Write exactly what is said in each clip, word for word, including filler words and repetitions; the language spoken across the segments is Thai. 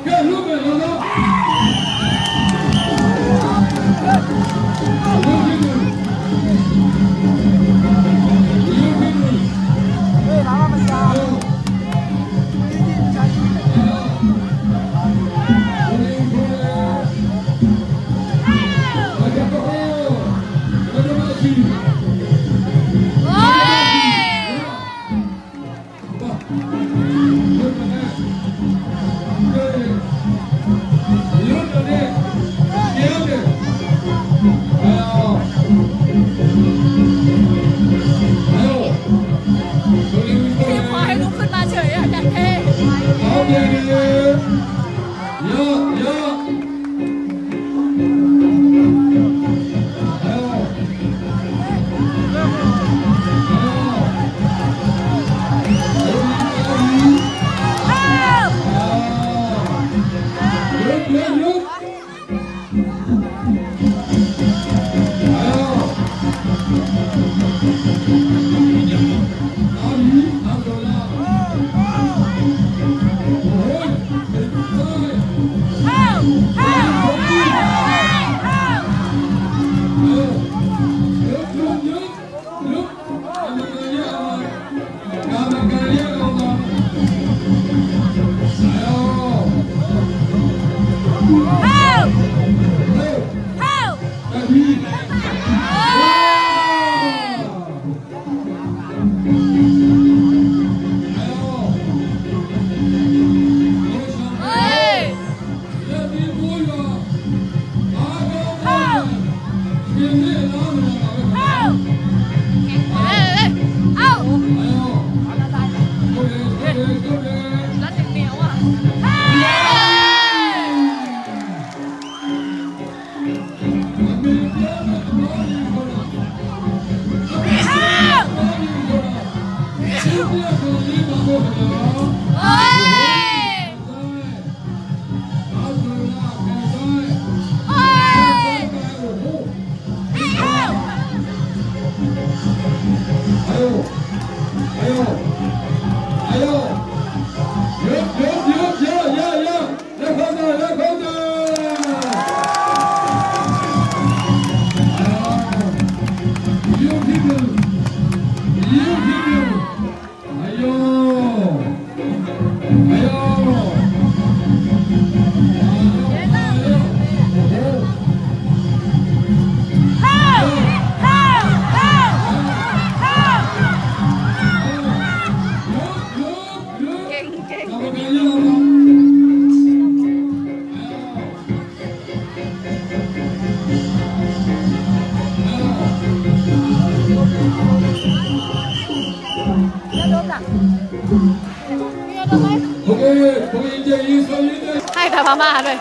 ให้แต่พม่าด้วย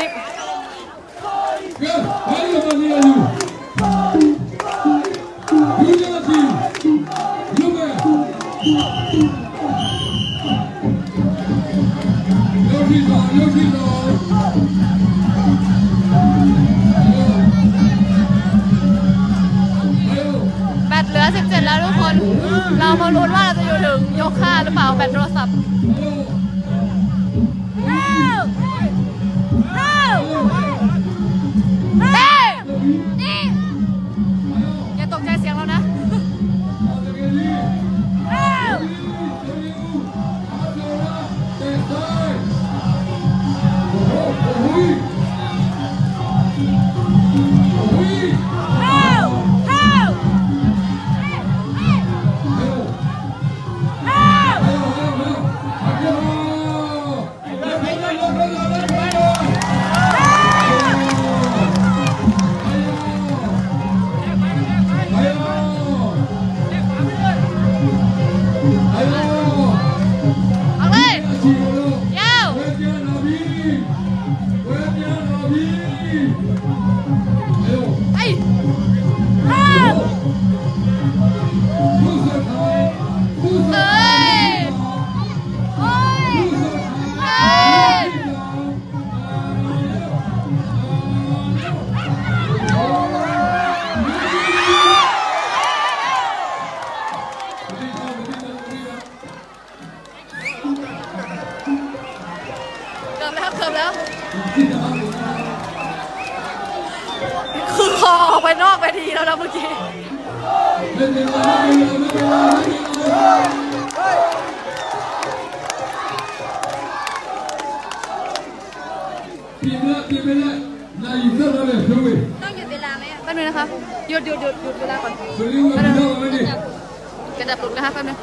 แบตเหลือสิบเจ็ดแล้วทุกคนเรามาลุ้นว่าเราจะอยู่ถึงยกห้าหรือเปล่าแบตโทรศัพท์อย่าตกใจเสียงเรานะเกือบแล้วเกือบแล้วคือคอออกไปนอกไปทีแล้วนะเมื่อกี้ต้องหยุดเวลาไหมแป๊บนึงนะคะหยุดหยุดหยุดหยุดเวลาก่อนแป๊บนึงกระดับหลุดนะคะแป๊บนึง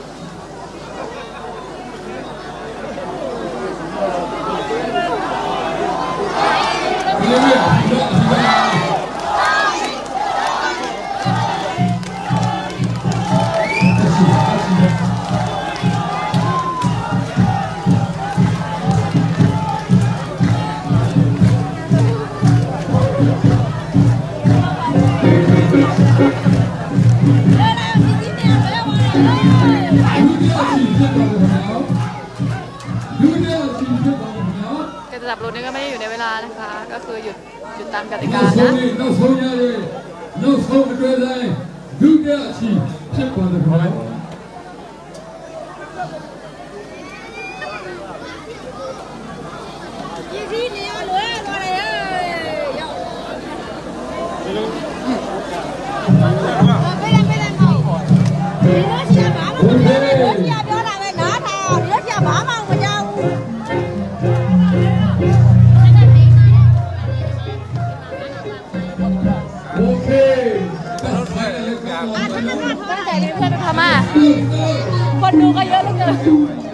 กระดับรถนี่ก็ไม่ได้อยู่ในเวลานะคะก็คือหยุดหยุดตามกติกานะตั้งแต่นี้เพื่อนไปพม่าคนดูก็เยอะเหลือเกิน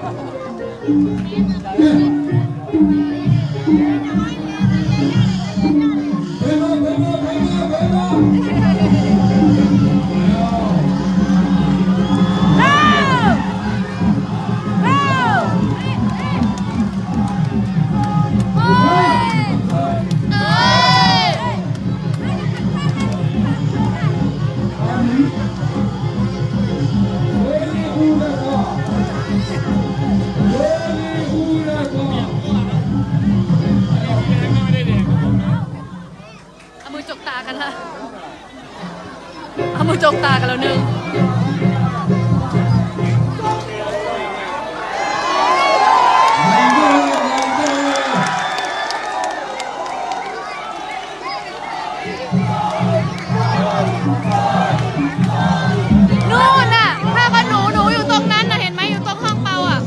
เอามือจกตากันแล้วหนึ่งนู่นน่ะถ้าว่าหนูหนูอยู่ตรงนั้นน่ะเห็นไหมอยู่ตรงห้องเปาอ่ะ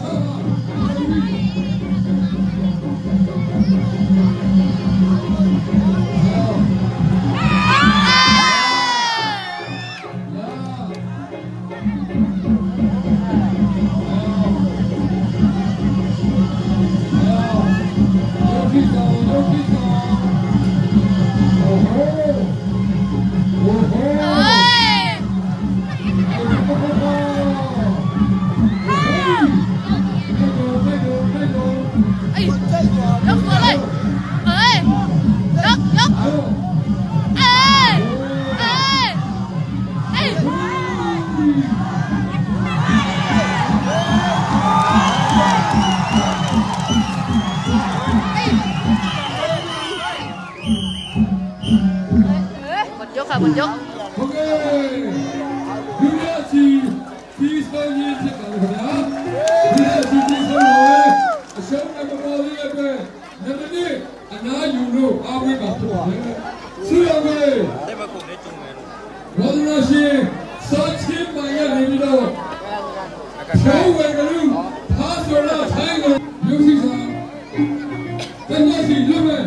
ยกค่ะบนยกโอเคดูแลชีที่สองยี่สิบกันนะดูแลชีที่สองเลยเชื่อมกับเราเลยเป็นนั่นนี่อันนั้นอยู่โน่อาวิบัติเชื่อไหมได้มาคุยได้จริงไหมวันนั้นชีสักชิมมาอย่างนี้ดูโชว์เวกันดูพาสโลไทยกันยกที่สามเป็นยังไงยกเลย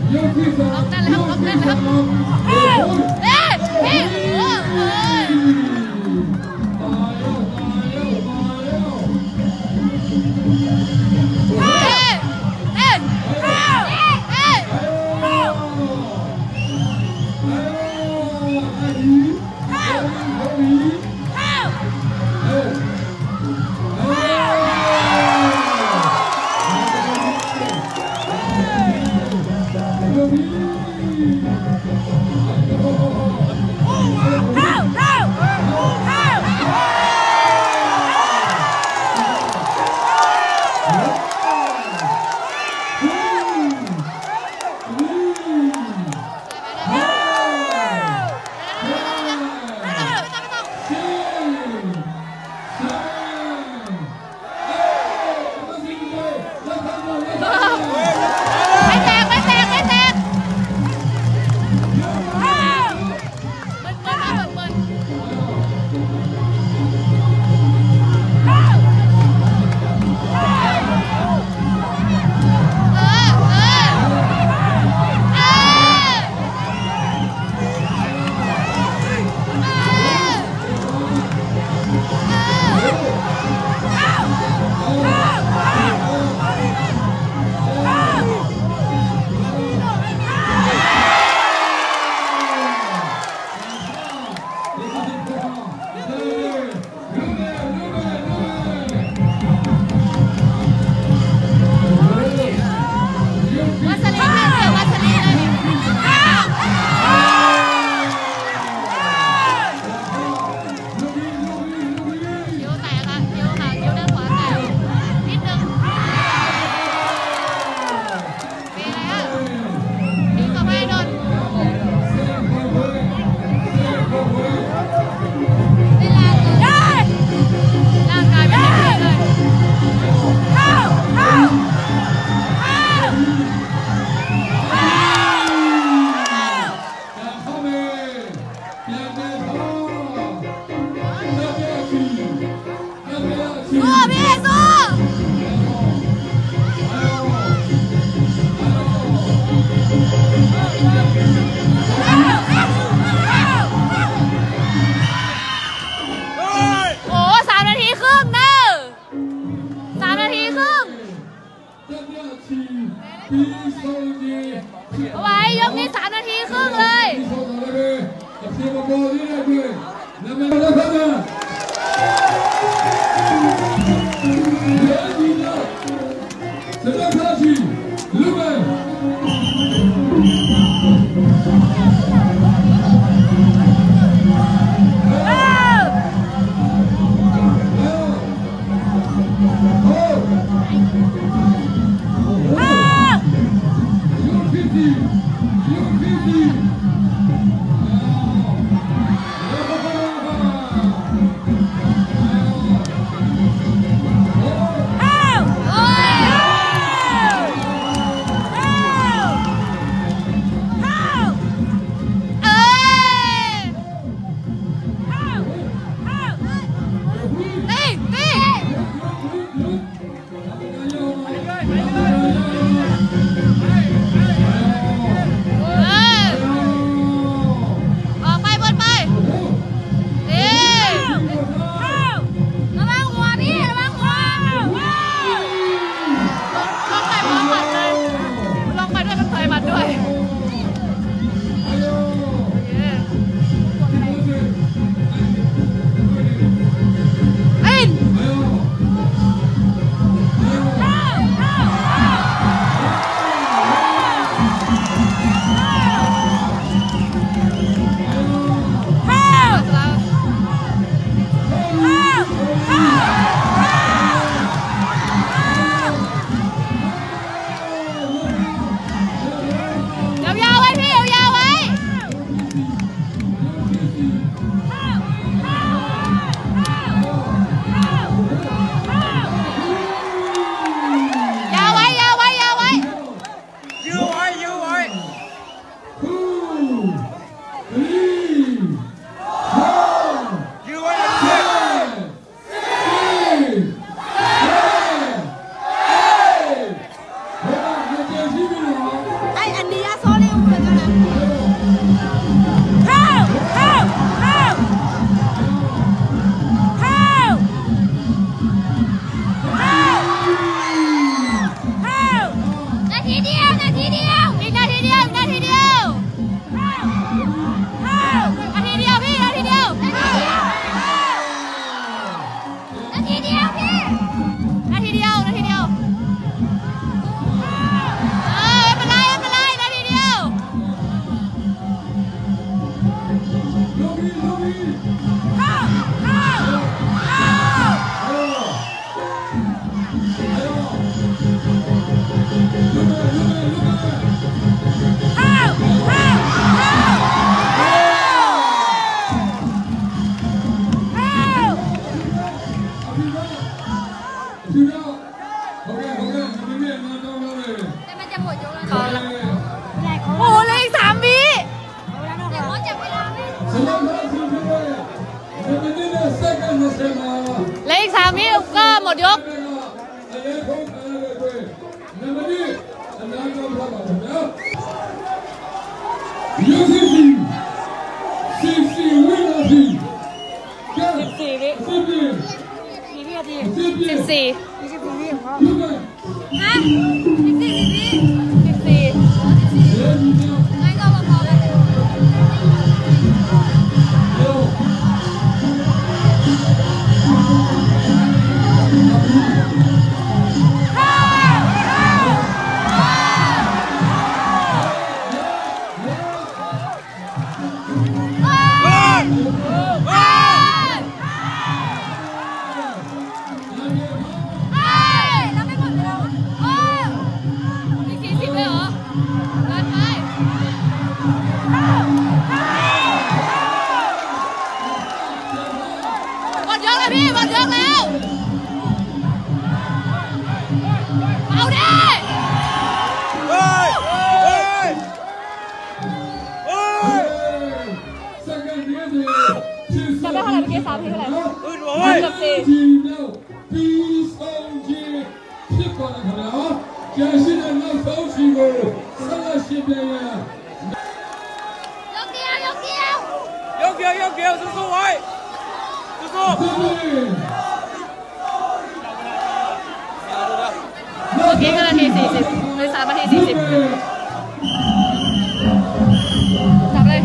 ยกที่สองล็อกนั่นเลยครับล็อกนั่นเลยครับเอ๊ะเอ๊ะเอ๊ะโอ้โหตายแล้วตายแล้วตายแล้วเอ๊ะเอ๊ะเอ๊ะเอ๊ะ ไม่แตกไม่แตกไม่แตกเบิ้ลเบิ้ลเบิ้ลเบิ้ลเออเออเอวัสลีนเนี่ยเดี๋ยววัสลีนเลยคิ้วแตกค่ะคิ้วค่ะคิ้วด้านขวาแตกนิดนึงมีอะไรอ่ะคิ้วต่อไปโดนร่างกายไม่ได้เลยสู้พี่สู้โอ้สามนาทีครึ่งเนอะสามนาทีครึ่งเอาไว้ยกนี้สามนาทีครึ่งเลยไออันนี้โซเลียเหมือนกันนะเข้าเข้าเข้าเข้าเข้าเข้านาทีเดียวนาทีเดียวอีกนาทีเดียวนาทีเดียวเข้าเข้านาทีเดียวพี่นาทีเดียวนาทีเดียวพี่นาทีเดียวนาทีเดียวเออไม่เป็นไรไม่เป็นไรนาทีเดียวเข้าเข้าเข้าโอ้เหลืออีกสามวิเดี๋ยวเขาจับเวลาไม่เหลืออีกสามวิก็หมดยกสิบสี่สิบสี่วินาทีสิบสี่วิสิบสี่กี่วินาทีสิบสี่ยี่สิบสี่วิของเขาฮะสิบสี่สิบสี่ไม่ก็พอๆกันเลยพี่บอลเยอะแล้วเอาดิเฮ้ยเฮ้ยเฮ้ยจำได้เท่าไหร่เมื่อกี้สามทีเท่าไหร่อื่นโว้ยกับสี่ปีสองจีสิบกว่าแล้วแกชิดน้ำสองชีโร่สละชีพเลยยกเดียวยกเดียวยกเดียวยกเดียวสู้ๆไว้เมื่อกี้ก็นาทีสี่สิบเลยสามนาทีสี่สิบจับเลย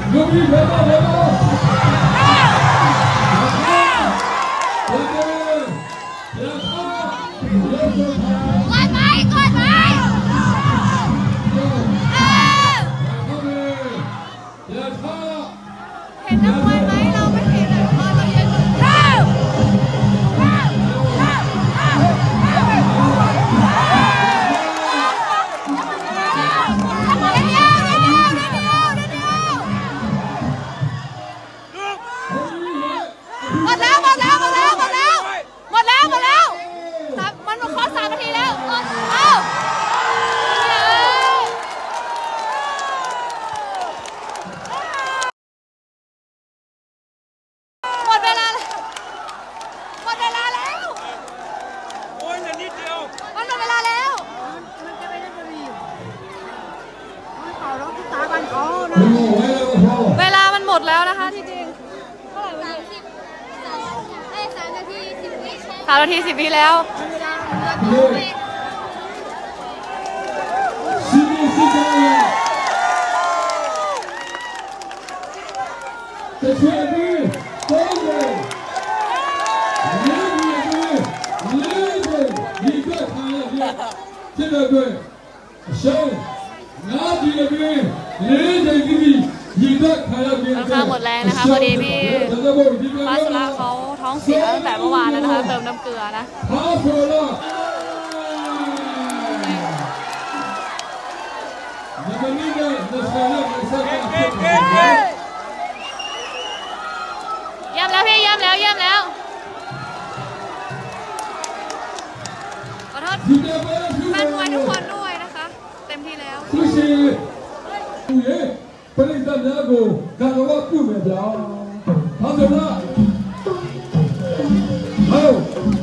လူကြီးပဲပါပဲပါเห็นนักมวยไหมเราไม่เห็นเลยเพราะเราเยอะเกินเร็วหมดแล้วหมดแล้วหมดแล้วหมดแล้วหมดแล้วหมดแล้วมันหมดข้อสามนาทีแล้วเอ้าหมดเวลาแล้วหมดเวลาแล้วโอ้ยนิดเดียวมันหมดเวลาแล้วมันจะไปได้พอดีมันเป่าแล้วทุกตาบันอ๋อนะเวลามันหมดแล้วนะคะที่จริงเท่าไหร่วันนี้สามนาทีสิบวิสามนาทีสิบวิแล้ว这全队都有，零比零比一个看了边，这个队胜，拿几个队零比零一个看了边。 ค่อนข้างหมดแรงนะคะพอดีพี่ฟ้าสละเขาท้องเสียตั้งแต่เมื่อวานแล้วนะคะเติมน้ำเกลือนะ他说了，你们那个那三个那三个。 เยี่ยมแล้วพี่เยี่ยมแล้วเยี่ยมแล้วขอโทษแฟนมวยทุกคนด้วยนะคะเต็มที่แล้ว谢谢主人本来咱俩个干了我不明白他怎么了还有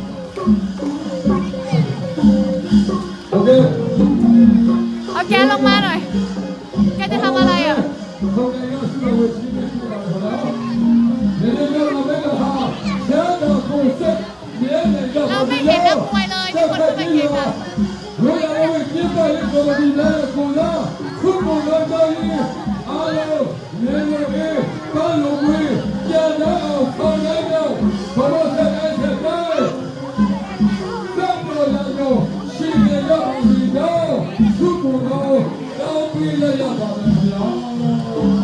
OK เอาแกลงมาหน่อยแกจะทำอะไรอ่ะเราไม่เห็นนักมวยเลยที่คนเข้าไปเก็บอ่ะ我要为接待一个的来国家，中国的教育，还有年轻人、干有为、家长、老人们，我们在来前来，三个人有新的要领导，中国的要为了要把它讲。